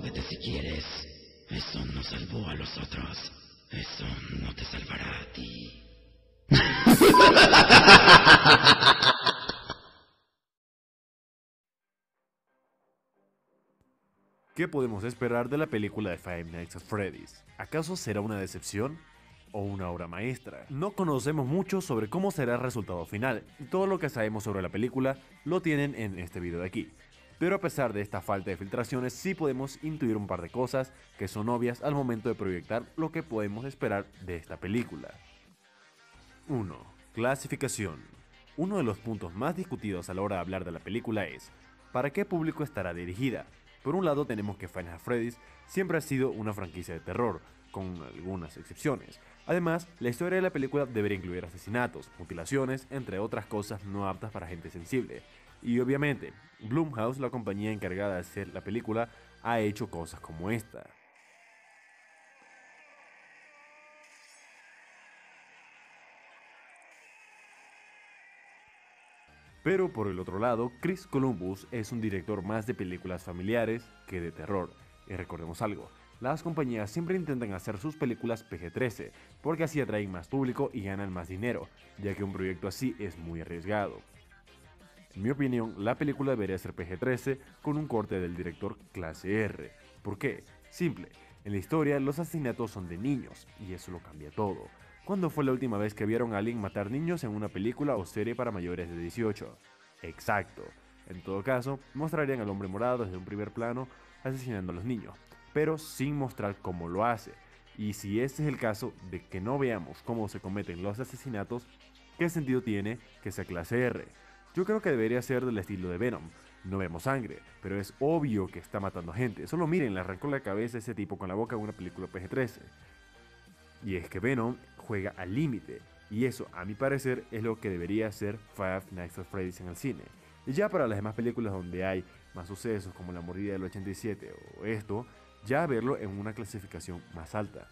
Muévete si quieres. Eso no salvó a los otros. Eso no te salvará a ti. ¿Qué podemos esperar de la película de Five Nights at Freddy's? ¿Acaso será una decepción o una obra maestra? No conocemos mucho sobre cómo será el resultado final, y todo lo que sabemos sobre la película lo tienen en este video de aquí. Pero a pesar de esta falta de filtraciones, sí podemos intuir un par de cosas que son obvias al momento de proyectar lo que podemos esperar de esta película. 1. Clasificación. Uno de los puntos más discutidos a la hora de hablar de la película es ¿para qué público estará dirigida? Por un lado tenemos que Five Nights at Freddy's siempre ha sido una franquicia de terror, con algunas excepciones. Además, la historia de la película debería incluir asesinatos, mutilaciones, entre otras cosas no aptas para gente sensible. Y obviamente, Blumhouse, la compañía encargada de hacer la película, ha hecho cosas como esta. Pero por el otro lado, Chris Columbus es un director más de películas familiares que de terror. Y recordemos algo, las compañías siempre intentan hacer sus películas PG-13, porque así atraen más público y ganan más dinero, ya que un proyecto así es muy arriesgado. En mi opinión, la película debería ser PG-13 con un corte del director clase R. ¿Por qué? Simple, en la historia los asesinatos son de niños, y eso lo cambia todo. ¿Cuándo fue la última vez que vieron a alguien matar niños en una película o serie para mayores de 18? Exacto. En todo caso, mostrarían al hombre morado desde un primer plano asesinando a los niños, pero sin mostrar cómo lo hace. Y si este es el caso de que no veamos cómo se cometen los asesinatos, ¿qué sentido tiene que sea clase R? Yo creo que debería ser del estilo de Venom. No vemos sangre, pero es obvio que está matando gente. Solo miren, le arrancó la cabeza a ese tipo con la boca en una película PG-13. Y es que Venom juega al límite, y eso, a mi parecer, es lo que debería hacer Five Nights at Freddy's en el cine. Y ya para las demás películas donde hay más sucesos como La Mordida del 87 o esto, ya verlo en una clasificación más alta.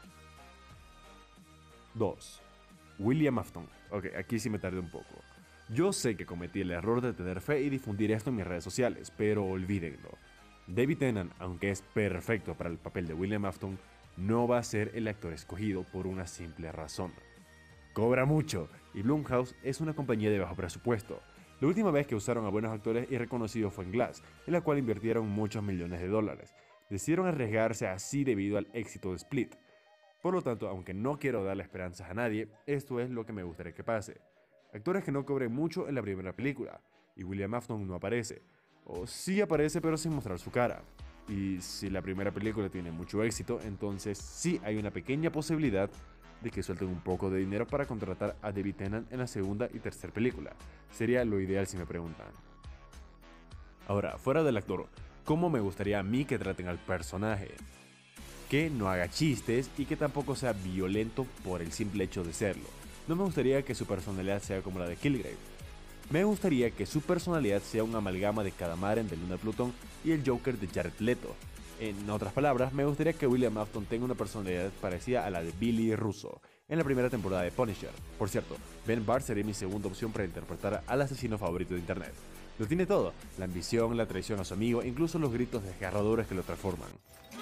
2. William Afton. Ok, aquí sí me tardé un poco. Yo sé que cometí el error de tener fe y difundir esto en mis redes sociales, pero olvídenlo. David Tennant, aunque es perfecto para el papel de William Afton, no va a ser el actor escogido por una simple razón. Cobra mucho, y Blumhouse es una compañía de bajo presupuesto. La última vez que usaron a buenos actores y reconocidos fue en Glass, en la cual invirtieron muchos millones de dólares. Decidieron arriesgarse así debido al éxito de Split. Por lo tanto, aunque no quiero darle esperanzas a nadie, esto es lo que me gustaría que pase. Actores que no cobren mucho en la primera película, y William Afton no aparece. O sí aparece pero sin mostrar su cara. Y si la primera película tiene mucho éxito, entonces sí hay una pequeña posibilidad de que suelten un poco de dinero para contratar a David Tennant en la segunda y tercera película. Sería lo ideal si me preguntan. Ahora, fuera del actor, ¿cómo me gustaría a mí que traten al personaje? Que no haga chistes y que tampoco sea violento por el simple hecho de serlo. No me gustaría que su personalidad sea como la de Kilgrave. Me gustaría que su personalidad sea una amalgama de Cadamaren de Luna de Plutón y el Joker de Jared Leto. En otras palabras, me gustaría que William Afton tenga una personalidad parecida a la de Billy Russo en la primera temporada de Punisher. Por cierto, Ben Barr sería mi segunda opción para interpretar al asesino favorito de internet. Lo tiene todo, la ambición, la traición a su amigo, incluso los gritos desgarradores que lo transforman.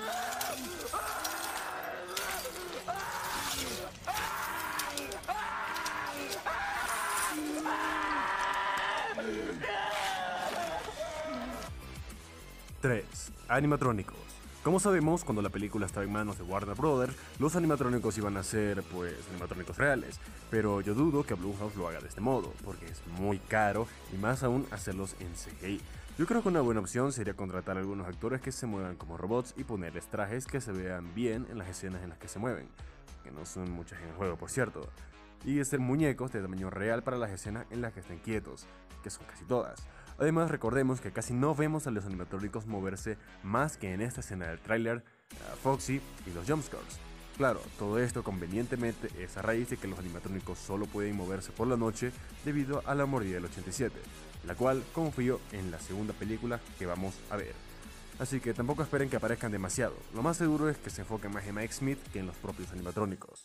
Tres, animatrónicos. Como sabemos, cuando la película estaba en manos de Warner Brothers, los animatrónicos iban a ser, pues, animatrónicos reales. Pero yo dudo que Blumhouse lo haga de este modo, porque es muy caro y más aún hacerlos en CGI. Yo creo que una buena opción sería contratar a algunos actores que se muevan como robots y ponerles trajes que se vean bien en las escenas en las que se mueven, que no son muchas en el juego, por cierto. Y hacer muñecos de tamaño real para las escenas en las que estén quietos, que son casi todas. Además, recordemos que casi no vemos a los animatrónicos moverse más que en esta escena del tráiler, a Foxy y los jumpscares. Claro, todo esto convenientemente es a raíz de que los animatrónicos solo pueden moverse por la noche debido a La Mordida del 87, la cual confío en la segunda película que vamos a ver. Así que tampoco esperen que aparezcan demasiado, lo más seguro es que se enfoquen más en Mike Smith que en los propios animatrónicos.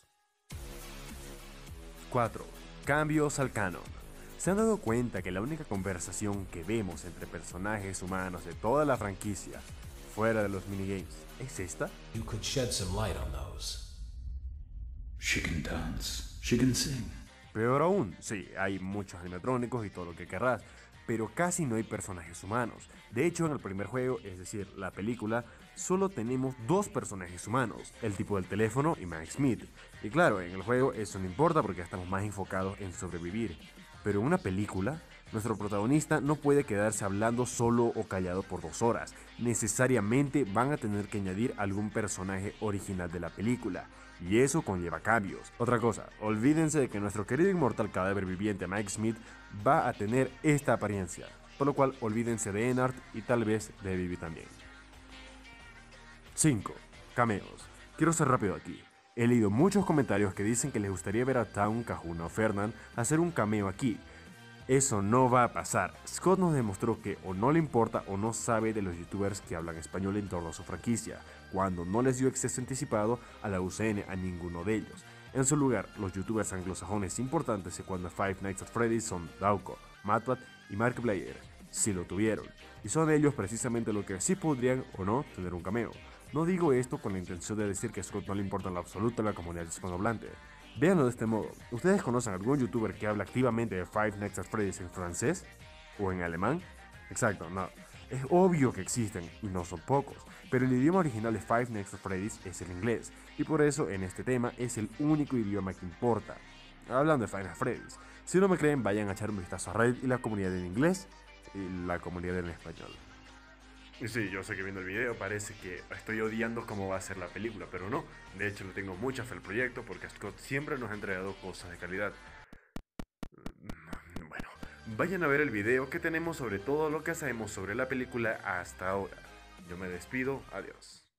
4. Cambios al canon. ¿Se han dado cuenta que la única conversación que vemos entre personajes humanos de toda la franquicia fuera de los minigames, ¿es esta? You could shed some light on those. She can dance. She can sing. Peor aún, sí, hay muchos animatrónicos y todo lo que querrás, pero casi no hay personajes humanos. De hecho, en el primer juego, es decir, la película, solo tenemos dos personajes humanos, el tipo del teléfono y Max Smith. Y claro, en el juego eso no importa porque estamos más enfocados en sobrevivir. Pero en una película, nuestro protagonista no puede quedarse hablando solo o callado por 2 horas. Necesariamente van a tener que añadir algún personaje original de la película. Y eso conlleva cambios. Otra cosa, olvídense de que nuestro querido inmortal cadáver viviente Mike Smith va a tener esta apariencia. Por lo cual olvídense de Ennard y tal vez de Bibi también. 5. Cameos. Quiero ser rápido aquí. He leído muchos comentarios que dicen que les gustaría ver a Town, Kahuna o Fernand hacer un cameo aquí. Eso no va a pasar. Scott nos demostró que o no le importa o no sabe de los youtubers que hablan español en torno a su franquicia, cuando no les dio acceso anticipado a la UCN a ninguno de ellos. En su lugar, los youtubers anglosajones importantes en cuanto a Five Nights at Freddy's son Dauko, Matpat y Markiplier. Sí lo tuvieron, y son ellos precisamente los que sí podrían o no tener un cameo. No digo esto con la intención de decir que a Scott no le importa en lo absoluto a la comunidad hispanohablante. Véanlo de este modo, ¿ustedes conocen algún youtuber que habla activamente de Five Nights at Freddy's en francés? ¿O en alemán? Exacto, no. Es obvio que existen, y no son pocos, pero el idioma original de Five Nights at Freddy's es el inglés, y por eso en este tema es el único idioma que importa. Hablando de Five Nights at Freddy's, si no me creen vayan a echar un vistazo a Reddit y la comunidad en inglés, y la comunidad en español. Y sí, yo sé que viendo el video parece que estoy odiando cómo va a ser la película, pero no. De hecho, le tengo mucha fe al proyecto porque Scott siempre nos ha entregado cosas de calidad. Bueno, vayan a ver el video que tenemos sobre todo lo que sabemos sobre la película hasta ahora. Yo me despido, adiós.